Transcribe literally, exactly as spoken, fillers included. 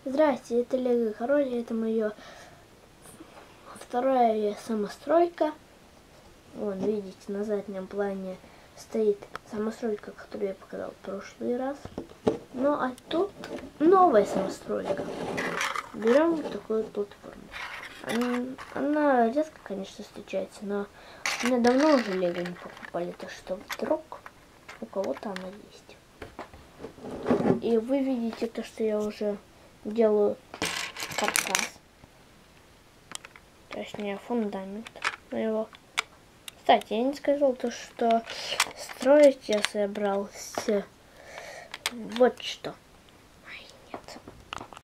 Здрасте, это Лего Король, это мое вторая самостройка. Вон, видите, на заднем плане стоит самостройка, которую я показал в прошлый раз. Ну а тут новая самостройка. Берем вот такую платформу. Она, она редко, конечно, встречается, но мне давно уже Лего не покупали, так что вдруг у кого-то она есть. И вы видите то, что я уже делаю каркас. Точнее, фундамент на его. Кстати, я не сказал то, что строить я собрался вот что. Ай, нет.